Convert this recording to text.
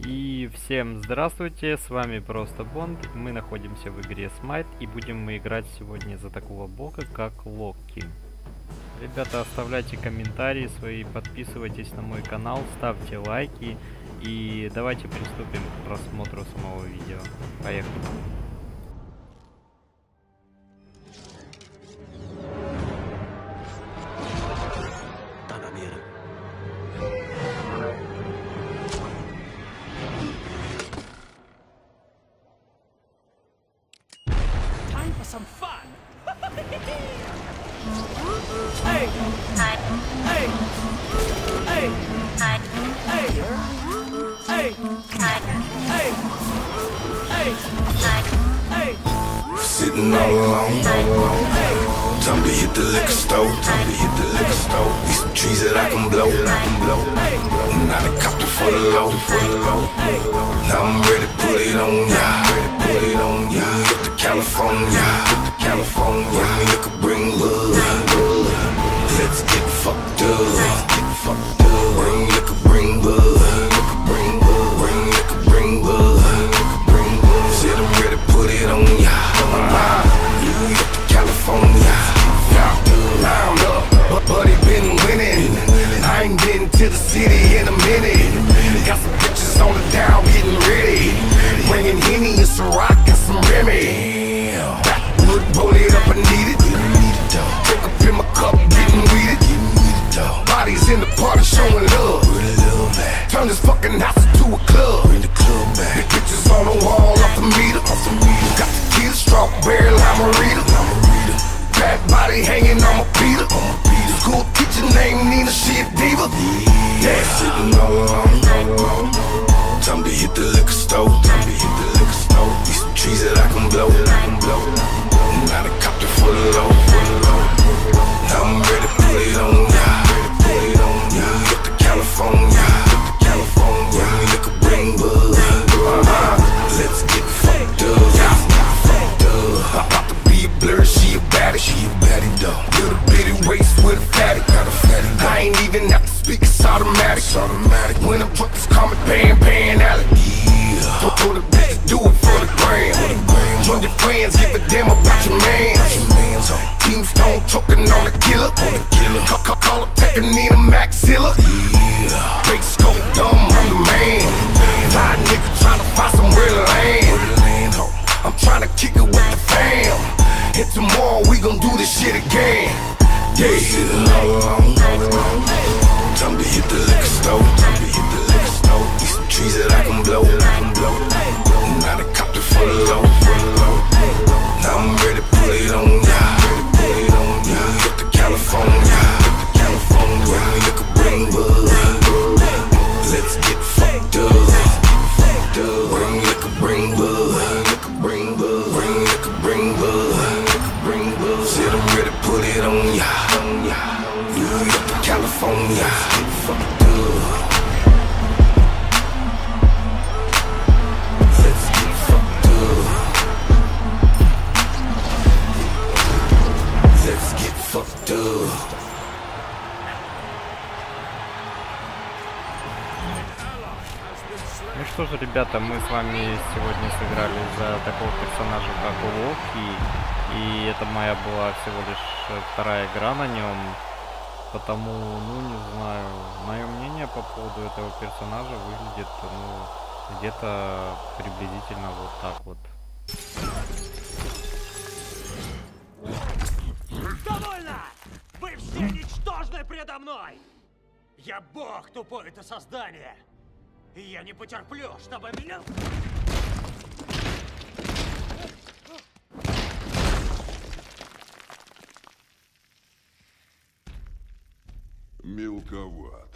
И всем здравствуйте, с вами Просто Бонд. Мы находимся в игре Smite и будем мы играть сегодня за такого бога, как Локи. Ребята, оставляйте комментарии свои, подписывайтесь на мой канал, ставьте лайки и давайте приступим к просмотру самого видео. Поехали! Some fun. Hey. Hey. Hey. Hey. Hey. Hey. Hey. Hey. Sitting all alone. Time to hit the liquor store. These some trees that I can blow. Now the copter for the low. Now I'm ready to put it on ya. Hit the California. Bring me liquor, bring bud. Let's get fucked up. Bring liquor, bring bud. Bring liquor, bring bud. Said I'm ready to put it on ya. You hit the California. Round up, buddy been winning. I ain't been to the city in a minute. Got some bitches on the down getting ready. Bringing Henny and Ciroc and some Remy. Backwood, roll it up, I need it. Drink up in my cup, getting weeded. Bodies in the party showing love. Turn this fucking house into a club. Big pictures on the wall off the meter. Got tequila, strawberry, limerita. Bad body hanging on my Peter. School teacher named Nina, she a diva. Yeah, sitting all alone. Time to hit the liquor store. These some trees that I can blow. Now the copter for the low. Now I'm ready to put it on ya. Hit the California. Bring me liquor, bring bud. Let's get fucked up. About to be a blur, she a baddie. Though. Little bitty waist with a fatty. I ain't even have to speak, it's automatic. When I'm drunk, just call me Pan Alley. Told the bitch to do it for the gram. Join your friends, give a damn about your man. Team Stone choking on the killer. Call up Tekanina Maxilla. Big scope dumb, I'm the man. Fly nigga tryna find somewhere to land. I'm tryna kick it with the fam. And tomorrow we gon' do this shit again. Yeah, sitting all alone. Time to hit the liquor store. These some trees that I can blow. Now the copter for the low. Now I'm ready to put it on ya. Hit the California. Bring me liquor, bring bud. Let's get fucked up. Bring liquor, bring bud. Bring liquor, bring bud. Said I'm ready to put it on ya. Hit the California. Get fucked up. Let's get fucked up. Let's get fucked up. Ну что же, ребята, мы с вами сегодня сыграли за такого персонажа, как Локи. И это моя была всего лишь вторая игра на нем. Потому, ну не знаю, мое мнение по поводу этого персонажа выглядит, ну, где-то приблизительно вот так вот. Довольно! Вы все ничтожны предо мной! Я бог, тупое это создание! И я не потерплю, чтобы меня... Мелковато.